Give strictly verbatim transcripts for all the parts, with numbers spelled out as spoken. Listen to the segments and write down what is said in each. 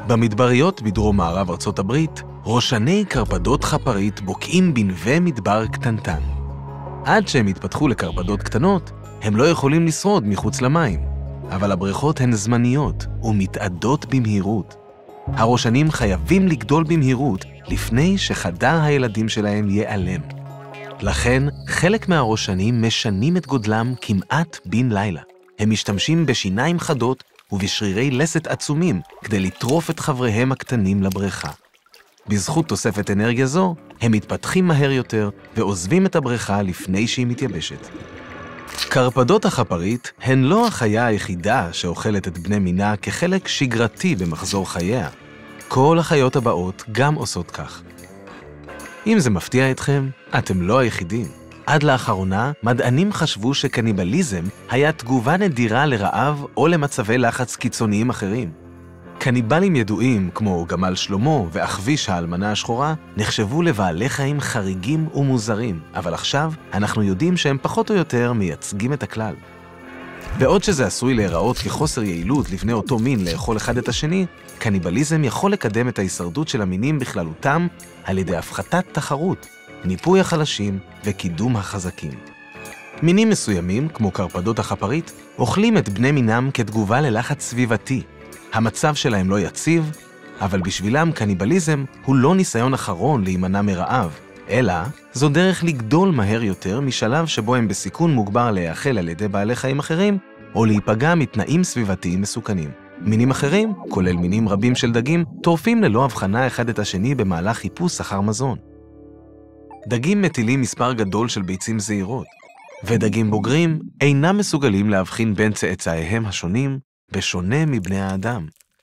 במדבריות בדרום מערב ארצות הברית, ראשני קרפדות חפרית בוקעים בנווה מדבר קטנטן. עד שהם התפתחו לקרפדות קטנות, הם לא יכולים לשרוד מחוץ למים. אבל הבריכות הן זמניות ומתאדות במהירות. הראשנים חייבים לגדול במהירות לפני שחדר הילדים שלהם ייעלם. לכן, חלק מהראשנים משנים את גודלם כמעט בן לילה. הם משתמשים בשיניים חדות ובשרירי לסת עצומים כדי לטרוף את חבריהם הקטנים לבריכה. בזכות תוספת אנרגיה זו, הם מתפתחים מהר יותר ועוזבים את הבריכה לפני שהיא מתייבשת. קרפדות החפרית הן לא החיה היחידה שאוכלת את בני מינה כחלק שגרתי במחזור חייה. כל החיות הבאות גם עושות כך. אם זה מפתיע אתכם, אתם לא היחידים. עד לאחרונה, מדענים חשבו שקניבליזם היה תגובה נדירה לרעב או למצבי לחץ קיצוניים אחרים. קניבלים ידועים, כמו גמל שלמה ואחביש האלמנה השחורה, נחשבו לבעלי חיים חריגים ומוזרים, אבל עכשיו אנחנו יודעים שהם פחות או יותר מייצגים את הכלל. בעוד שזה עשוי להיראות כחוסר יעילות לבני אותו מין לאכול אחד את השני, קניבליזם יכול לקדם את ההישרדות של המינים בכללותם על ידי הפחתת תחרות, ניפוי החלשים וקידום החזקים. מינים מסוימים, כמו קרפדות החפרית, אוכלים את בני מינם כתגובה ללחץ סביבתי. המצב שלהם לא יציב, אבל בשבילם קניבליזם הוא לא ניסיון אחרון להימנע מרעב, אלא זו דרך לגדול מהר יותר משלב שבו הם בסיכון מוגבר להיאכל על ידי בעלי חיים אחרים, או להיפגע מתנאים סביבתיים מסוכנים. מינים אחרים, כולל מינים רבים של דגים, טורפים ללא הבחנה אחד את השני במהלך חיפוש אחר מזון. דגים מטילים מספר גדול של ביצים זעירות, ודגים בוגרים אינם מסוגלים להבחין בין צאצאיהם השונים, בשונה מבני האדם.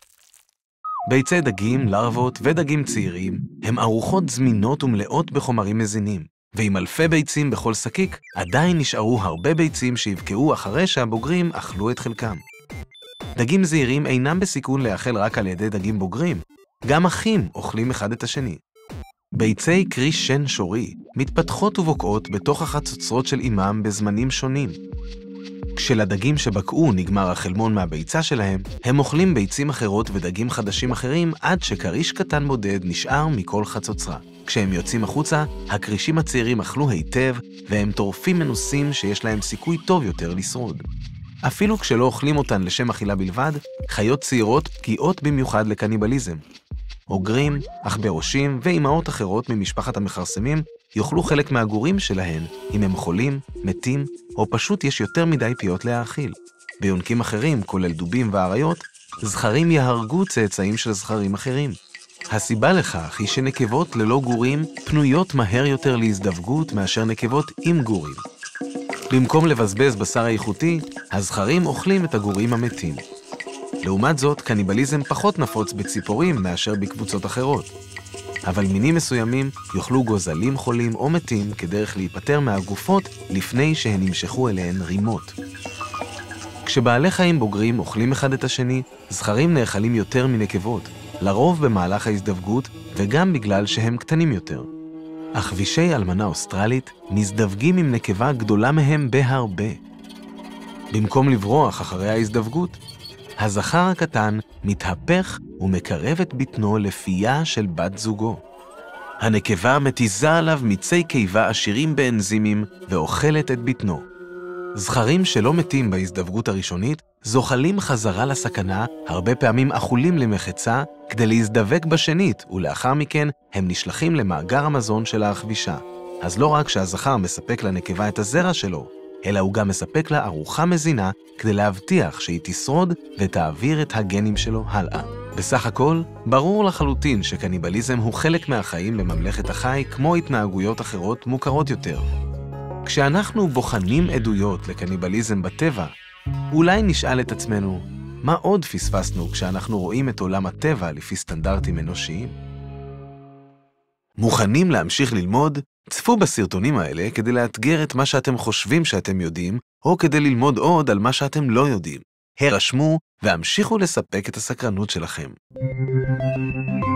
ביצי דגים, לרוות ודגים צעירים הם ארוחות זמינות ומלאות בחומרים מזינים, ועם אלפי ביצים בכל שקיק, עדיין נשארו הרבה ביצים שיבקעו אחרי שהבוגרים אכלו את חלקם. דגים זעירים אינם בסיכון להאכל רק על ידי דגים בוגרים, גם אחים אוכלים אחד את השני. ביצי קרי שן שורי מתפתחות ובוקעות בתוך החצוצרות של אימם בזמנים שונים. כשלדגים שבקעו נגמר החלמון מהביצה שלהם, הם אוכלים ביצים אחרות ודגים חדשים אחרים עד שקריש קטן בודד נשאר מכל חצוצרה. כשהם יוצאים החוצה, הקרישים הצעירים אכלו היטב והם טורפים מנוסים שיש להם סיכוי טוב יותר לשרוד. אפילו כשלא אוכלים אותן לשם אכילה בלבד, חיות צעירות פגיעות במיוחד לקניבליזם. אוגרים, עכברושים ואימהות אחרות ממשפחת המחרסמים יאכלו חלק מהגורים שלהן אם הם חולים, מתים או פשוט יש יותר מדי פיות להאכיל. ביונקים אחרים, כולל דובים ואריות, זכרים יהרגו צאצאים של זכרים אחרים. הסיבה לכך היא שנקבות ללא גורים פנויות מהר יותר להזדווגות מאשר נקבות עם גורים. במקום לבזבז בשר איכותי, הזכרים אוכלים את הגורים המתים. לעומת זאת, קניבליזם פחות נפוץ בציפורים מאשר בקבוצות אחרות. אבל מינים מסוימים יאכלו גוזלים חולים או מתים כדרך להיפטר מהגופות לפני שהן נמשכו אליהן רימות. כשבעלי חיים בוגרים אוכלים אחד את השני, זכרים נאכלים יותר מנקבות, לרוב במהלך ההזדווגות וגם בגלל שהם קטנים יותר. אחבישי אלמנה אוסטרלית מזדווגים עם נקבה גדולה מהם בהרבה. במקום לברוח אחרי ההזדווגות, הזכר הקטן מתהפך ומקרב את בטנו לפיה של בת זוגו. הנקבה מתיזה עליו מיצי קיבה עשירים באנזימים ואוכלת את בטנו. זכרים שלא מתים בהזדווגות הראשונית זוחלים חזרה לסכנה, הרבה פעמים אכולים למחצה כדי להזדווק בשנית, ולאחר מכן הם נשלחים למאגר המזון של האחבישה. אז לא רק שהזכר מספק לנקבה את הזרע שלו, אלא הוא גם מספק לה ארוחה מזינה כדי להבטיח שהיא תשרוד ותעביר את הגנים שלו הלאה. בסך הכל, ברור לחלוטין שקניבליזם הוא חלק מהחיים בממלכת החי כמו התנהגויות אחרות מוכרות יותר. כשאנחנו בוחנים עדויות לקניבליזם בטבע, אולי נשאל את עצמנו, מה עוד פספסנו כשאנחנו רואים את עולם הטבע לפי סטנדרטים אנושיים? מוכנים להמשיך ללמוד? צפו בסרטונים האלה כדי לאתגר את מה שאתם חושבים שאתם יודעים, או כדי ללמוד עוד על מה שאתם לא יודעים. הרשמו והמשיכו לספק את הסקרנות שלכם.